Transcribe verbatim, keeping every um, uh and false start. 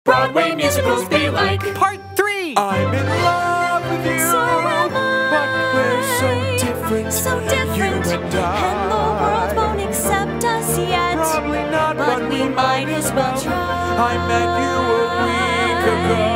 Broadway musicals be like. Part three! I'm in love with you, So am but we're so I. different, So different, you and I. and the world won't accept us yet. Probably not, but we might as well try. I met you a week ago.